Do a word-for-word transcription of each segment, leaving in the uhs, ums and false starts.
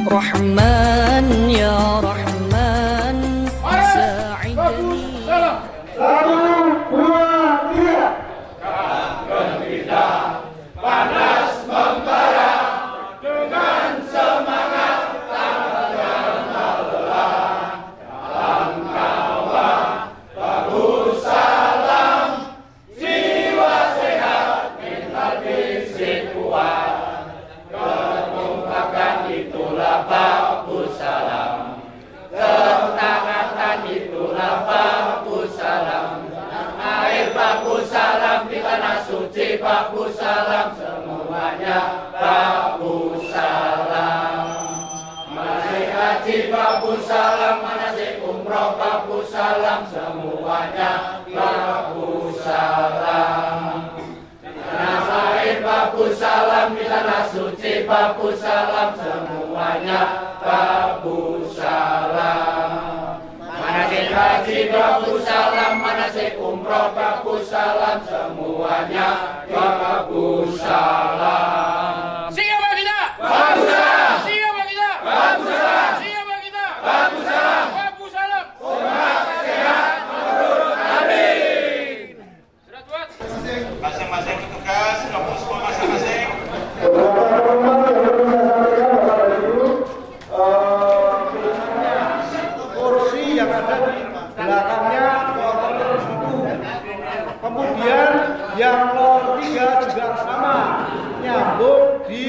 Rahman ya Rahman sa'idni. Satu, dua, tiga. Kangen kita panas membara dengan semangat tak kenal lelah. Dalam kawah bagus salam, jiwa sehat, mental fisik kuat. Kekompakan itulah bagus salam, ketangatan itulah bagus salam. Air bagus salam di tanah suci bagus salam, semuanya bagus salam. Manasik haji bagus salam, manasik umroh bagus salam, semuanya bagus salam. Tanah air bagus salam, di tanah suci bagus salam, semuanya bagus salam. Manasik haji bagus salam, manasik umroh bagus salam, semuanya bagus salam. Siapa kita? Bagus salam. Siapa kita? Bagus salam. Siapa kita? Bagus salam. Bagus salam. Umat sehat menurut Nabi. Sudah buat? Masing-masing petugas, kamu semua masing-masing. Beberapa teman yang perlu saya sampaikan Bapak dan Ibu, eh, kursi yang ada di belakangnya kloter satu. Kemudian yang kloter tiga juga sama, nyambung di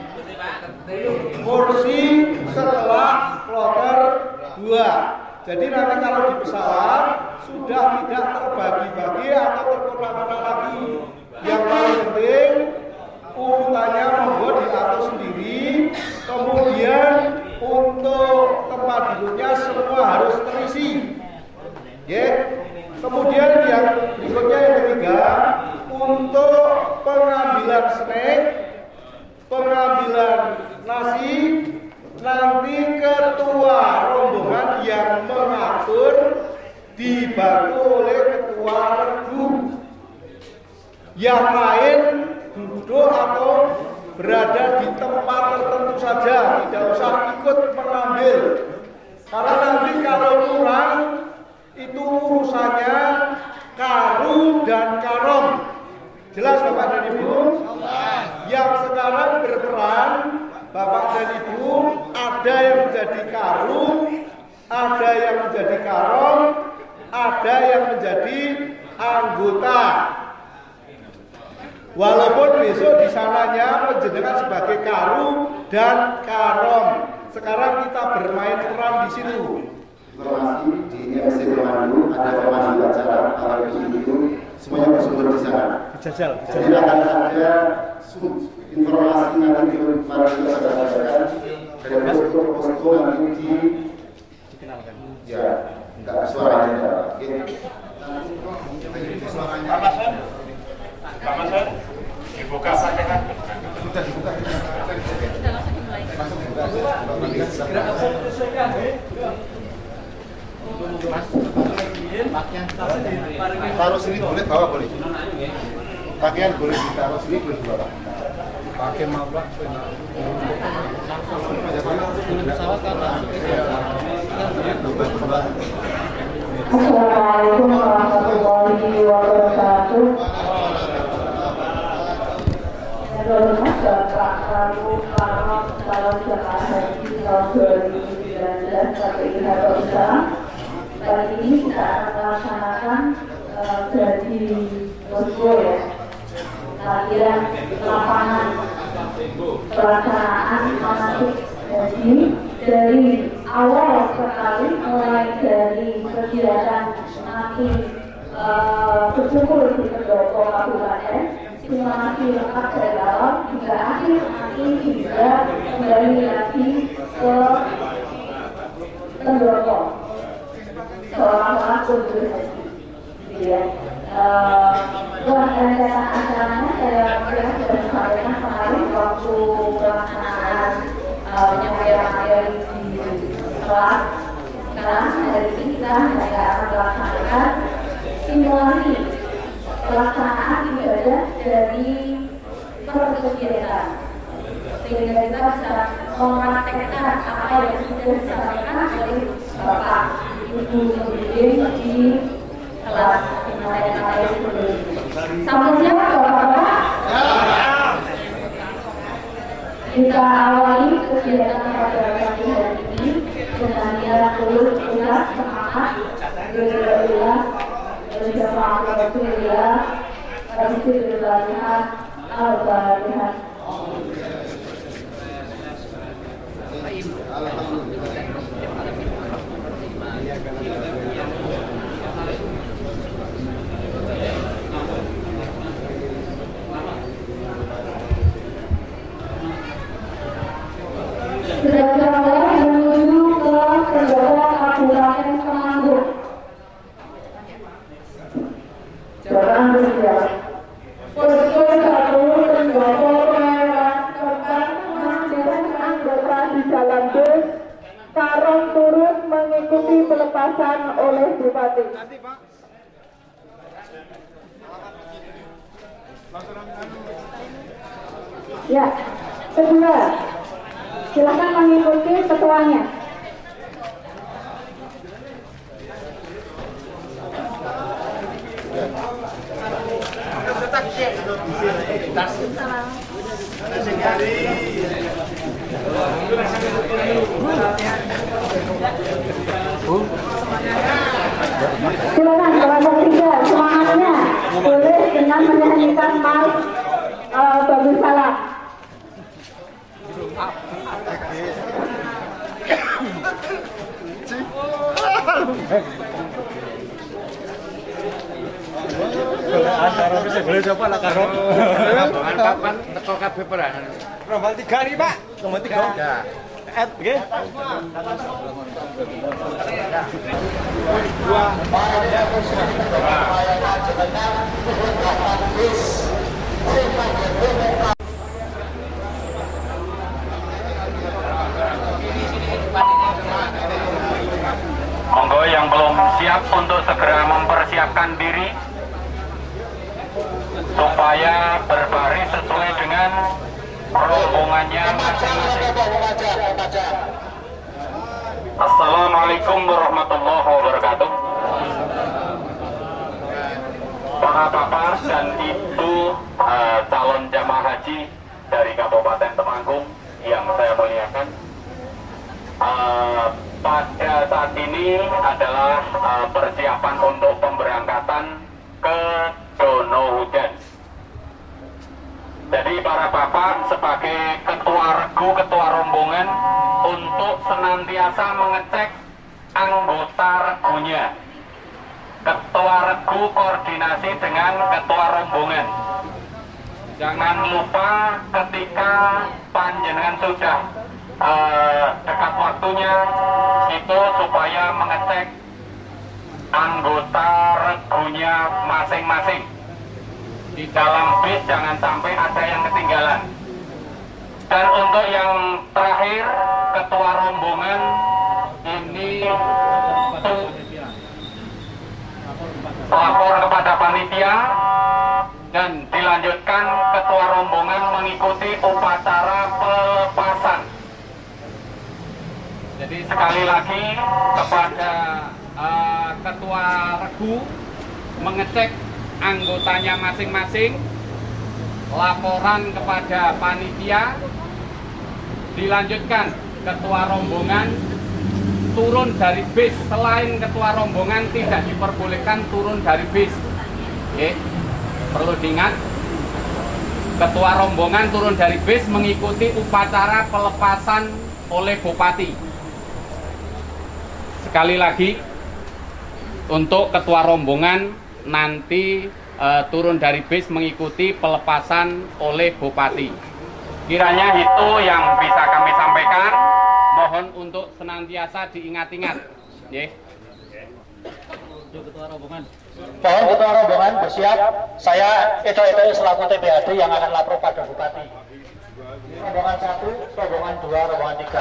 kursi setelah kloter dua. Jadi nanti kalau di pesawat sudah tidak terbagi-bagi atau terkotak-kotak lagi. Yang paling penting urutannya monggo diatur sendiri. Kemudian untuk tempat duduknya semua harus terisi. Ya. Kemudian yang berikutnya yang ketiga, untuk pengambilan snack, pengambilan nasi, nanti ketua rombongan yang mengatur dibantu oleh ketua regu. Yang lain duduk atau berada di tempat tertentu saja, tidak usah ikut mengambil. Karena nanti kalau kurang itu urusannya karu dan karom. Jelas Bapak dan Ibu? Yang sekarang berperan Bapak dan Ibu, ada yang menjadi karu, ada yang menjadi karom, ada yang menjadi anggota. Walaupun besok di sananya menjenengan sebagai karu dan karom. Sekarang kita bermain peran di situ. Informasi di M C Pemandu ada pemandu acara alat video semuanya bersumber di sana. Jajal, Jadi akan ada informasi nanti para kita sampaikan dari posko-posko nanti di dikenalkan. ya nggak suaranya. Oke. Pak Mason, Pak Mason, dibuka saja. Sudah dibuka. Langsung dibuka. Segera selesaikan. taruh sini boleh, bawa boleh. Pakaian boleh ditaruh sini, boleh dibawa. Pakai mabak. Pesawat Assalamualaikum warahmatullahi wabarakatuh. Yang berhormat Bapak Karu Karom calon jemaah haji tahun dua ribu sembilan belas K P I Hartosa. Kali ini kita akan melaksanakan uh, gaji posko ya, latihan lapangan pelaksanaan manasik haji dari awal sekali, mulai dari kegiatan nanti uh, bersyukur di Pendopo Kabupaten, simulasi lengkap dari awal hingga akhir nanti juga kembali lagi ke Pendopo seolah-olah kunjung haji, gitu ya. Buat rencana acaranya saya kira sudah disampaikan kemarin waktu pelaksanaan penyampaian materi di kelas. Sekarang hari ini kita hanya akan melaksanakan simulasi pelaksanaan ibadah dari perkegiatan. sehingga kita bisa mempraktekkan apa yang sudah disampaikan oleh Bapak Ibu pembimbing di kelas mulai-mulai sebelum. Selamat siang Bapak-Bapak. Kita awali kegiatan pada pagi hari ini dengan nilai tulus ikhlas semangat berdoa bersama Rasulullah Rasulullah Al-Fatihah. Segera menuju ke Pendopo Kabupaten Temanggung. Jalan berjalan. Posko satu Pendopo Pemeran tempat memastikan anggota di dalam bus Karong turut mengikuti pelepasan oleh Bupati. Ya, kedua. Silakan mengikuti ketuanya. Silakan kelompok tiga semangatnya boleh dengan menyanyikan Mas uh, Bagus Salam. Antara bisa boleh coba lah karo. Kapan teko kabeh peran. Nomor tiga nih Pak. Nomor tiga. Ya. Ed, nggih. Monggo yang belum siap untuk segera mempersiapkan diri supaya berbaris sesuai dengan rombongannya masing-masing. Assalamualaikum warahmatullahi wabarakatuh. Para bapak dan ibu uh, calon jamaah haji dari Kabupaten Temanggung yang saya muliakan, uh, pada saat ini adalah uh, persiapan untuk pemberangkatan ke Dono Hujan. Jadi para bapak sebagai ketua regu, ketua rombongan untuk senantiasa mengecek anggota regunya. Ketua regu koordinasi dengan ketua rombongan. Jangan lupa ketika panjenengan sudah uh, dekat waktunya itu supaya mengecek anggota regunya masing-masing. Di dalam bis jangan sampai ada yang ketinggalan. Dan untuk yang terakhir, ketua rombongan ini lapor kepada panitia dan dilanjutkan ketua rombongan mengikuti upacara pelepasan. Jadi sekali lagi kepada uh, ketua regu mengecek anggotanya masing-masing, laporan kepada panitia, dilanjutkan ketua rombongan turun dari bis. Selain ketua rombongan tidak diperbolehkan turun dari bis. Oke, perlu diingat, ketua rombongan turun dari bis mengikuti upacara pelepasan oleh Bupati. Sekali lagi, untuk ketua rombongan nanti e, turun dari bis mengikuti pelepasan oleh Bupati. Kiranya itu yang bisa kami sampaikan. Mohon untuk senantiasa diingat-ingat. Yeah. Ketua rombongan. Mohon ketua rombongan bersiap. Saya Edo Edo selaku T P H D yang akan lapor pada Bupati. Rombongan satu, rombongan dua, rombongan tiga.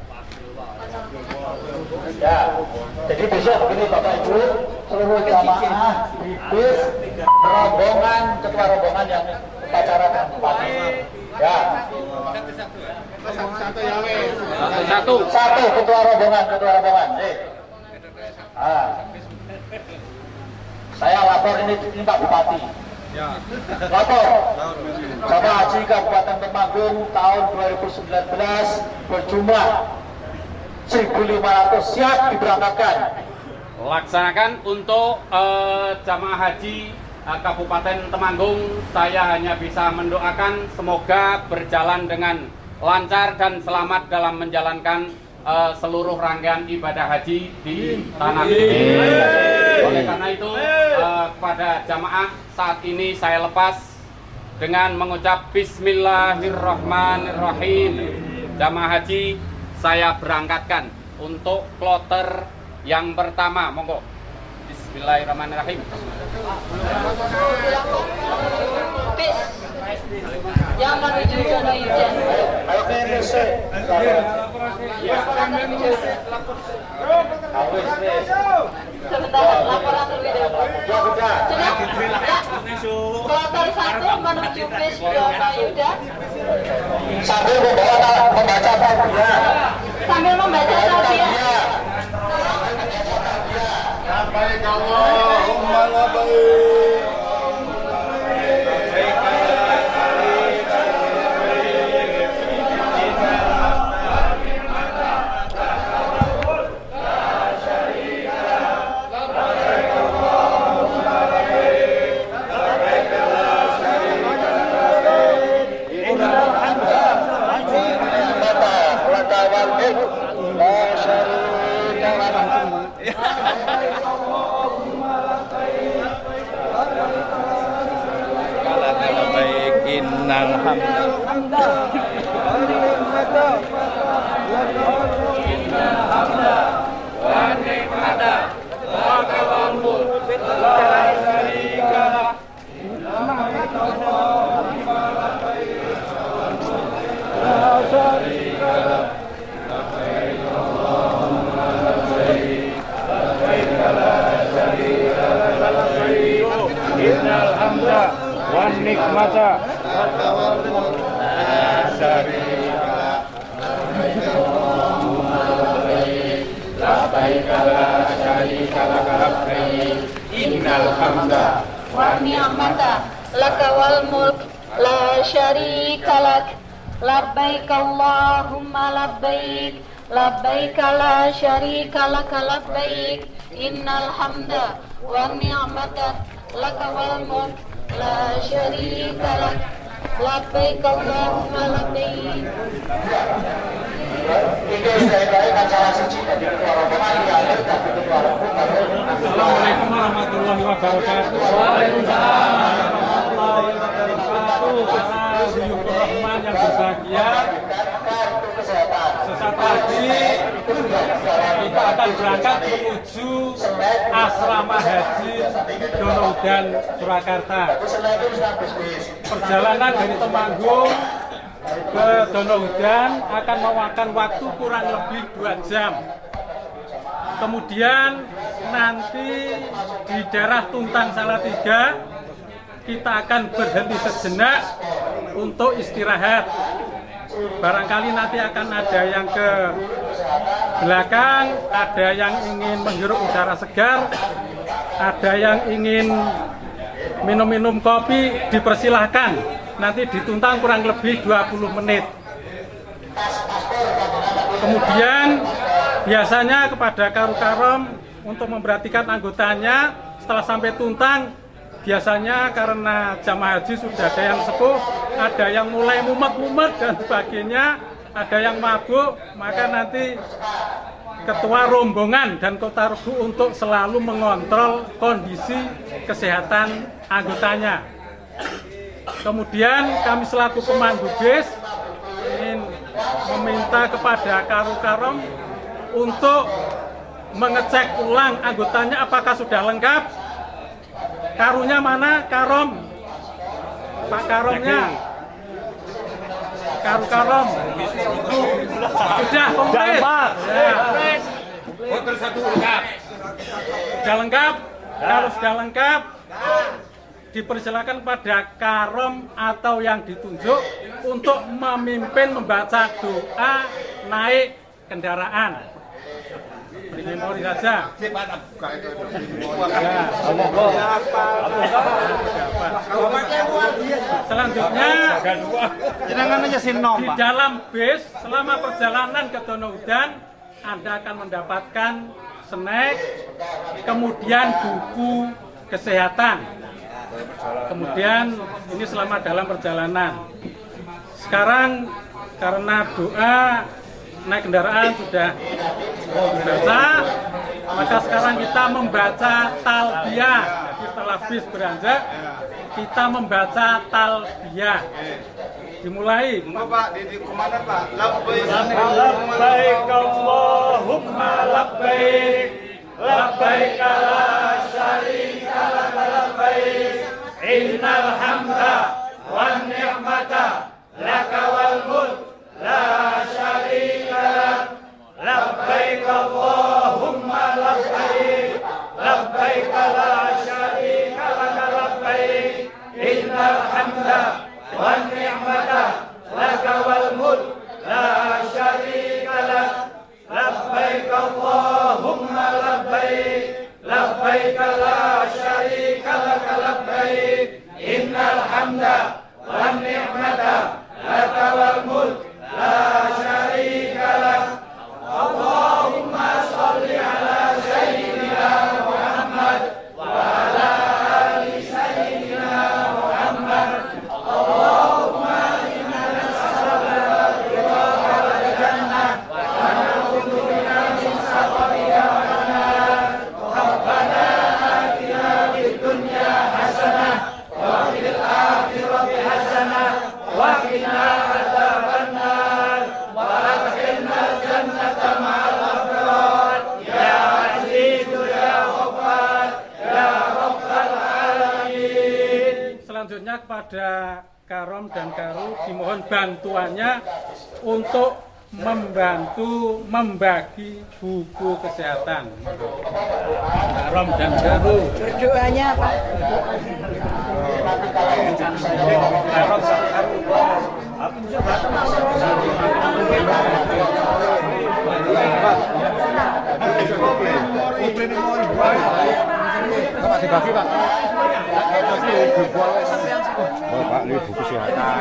Ya, jadi besok begini Bapak Ibu, seluruh jamaah di bis rombongan, ketua rombongan yang upacara dan Bupati. Ya. Satu. Satu ketua rombongan, ketua rombongan. Eh. Ah. Saya lapor ini, ini Pak Bupati. Ya. Lapor. Jamaah Haji Kabupaten Temanggung tahun dua ribu sembilan belas berjumlah seribu lima ratus siap diberangkatkan. Laksanakan untuk uh, jamaah haji uh, Kabupaten Temanggung. Saya hanya bisa mendoakan semoga berjalan dengan lancar dan selamat dalam menjalankan uh, seluruh rangkaian ibadah haji di tanah suci. Oleh karena itu uh, kepada jamaah saat ini saya lepas dengan mengucap Bismillahirrahmanirrahim. Jamaah haji saya berangkatkan untuk kloter yang pertama, monggo. Bismillahirrahmanirrahim. Bis yang menuju zona hujan. Sebentar, laporan terlebih dahulu. Sudah? Kloter satu menuju bis zona hujan. Sambil membawa membaca tausiah. Sambil membaca tausiah. Labbaik Allahumma labbaik. Innal hamda wa ni'mata laka wal mulk la syarika lak. Innal hamda wa nikmata la syarika lak. Labbaik la syarika lak labbaik. Innal hamda wa ni'mata laka wal mulk la syarika lak. Labbaik Allahumma labbaik. Labbaik la syarika lak labbaik. Innal hamda wa ni'mata laka wal mulk la syarika lak. Labbaik Allahumma labbaik. Assalamualaikum warahmatullahi wabarakatuh. Waalaikumsalam warahmatullahi wabarakatuh. Rahman yang berbahagia, sesaat lagi kita akan berangkat menuju asrama haji Donoudan Surakarta. Perjalanan dari Temanggung ke Donoudan akan memakan waktu kurang lebih dua jam. Kemudian nanti di daerah Tuntang Salatiga kita akan berhenti sejenak untuk istirahat. Barangkali nanti akan ada yang ke belakang, ada yang ingin menghirup udara segar, ada yang ingin minum-minum kopi, dipersilahkan. Nanti di Tuntang kurang lebih dua puluh menit. Kemudian biasanya kepada Karu-Karom untuk memperhatikan anggotanya setelah sampai Tuntang, biasanya karena jamaah haji sudah ada yang sepuh, ada yang mulai mumet-mumet dan sebagainya, ada yang mabuk, maka nanti ketua rombongan dan kota Regu untuk selalu mengontrol kondisi kesehatan anggotanya. Kemudian kami selaku pemandu bis ingin meminta kepada Karu-Karom untuk mengecek ulang anggotanya apakah sudah lengkap. Karunya mana? Karom. Pak Karomnya. Karu-Karom. Sudah komplit. Ya. Sudah lengkap. Kalau sudah lengkap, dipersilakan pada karom atau yang ditunjuk untuk memimpin membaca doa naik kendaraan. Ini mau saja. Selanjutnya di dalam bis selama perjalanan ke Donaudan Anda akan mendapatkan snack, kemudian buku kesehatan. Kemudian ini selama dalam perjalanan. Sekarang karena doa naik kendaraan sudah dibaca, maka sekarang kita membaca talbiyah. Jadi setelah bis beranjak, kita membaca talbiyah. Dimulai. Pak, di kemana Pak? Labbaik Allahumma labbaik, labbaik la syarika lak labbaik, innal hamda wan ni'mata laka wal mulk la syarika lak, labbaik Allahumma labbaik, labbaik la syarika lak labbaik, innal hamda wan ni'mata laka wal mulk la syarika lak, labbaik Allahumma labbaik, labbaik la syarika lak labbaik, innal hamda wan ni'mata laka wal mulk la syarika lak. Allahumma sholli ala sayyidina Muhammad wa ala ali sayyidina Muhammad. Allahumma inna nas'aluka ridha wal jannah wa na'udzu bika min sakhatika wan nar. Rabbana atina fid dunya hasanah wa fil akhirati hasanah wa qina adzaban nar wa adkhilna jannata ma'al abrar ya azizu ya ghaffar ya rabbal alamin. Selanjutnya kepada Karom dan Karu dimohon bantuannya untuk membantu membagi buku kesehatan. Karom dan Karu. Berdoanya Pak. Karom sama Karu. Pak dibagi Pak. Oh Pak, ini buku kesehatan.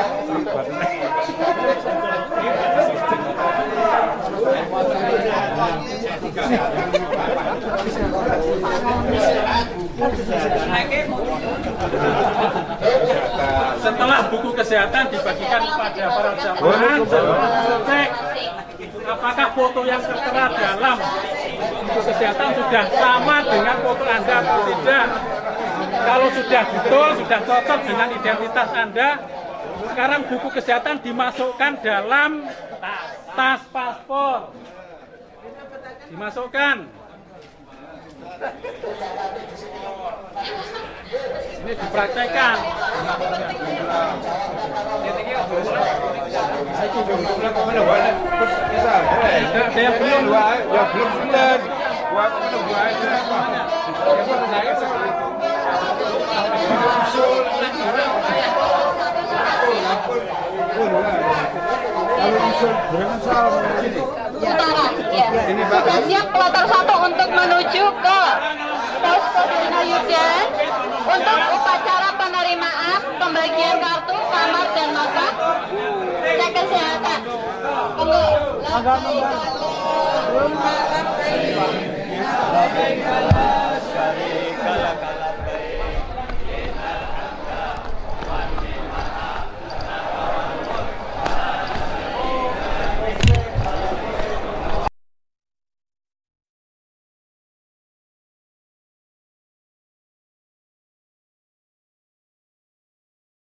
Setelah buku kesehatan dibagikan kepada para jamaah, cek apakah foto yang tertera dalam buku kesehatan sudah sama dengan foto Anda atau tidak. Kalau sudah betul, sudah cocok dengan identitas Anda, sekarang buku kesehatan dimasukkan dalam tas paspor. Dimasukkan. Ini dipraktekkan. Ada yang belum, ya belum bulan. Buat menunggu aja. Utara, ya. Sudah siap kloter satu untuk menuju ke posko Dina Yudan untuk upacara penerimaan pembagian kartu kamar dan makan cek kesehatan. Monggo.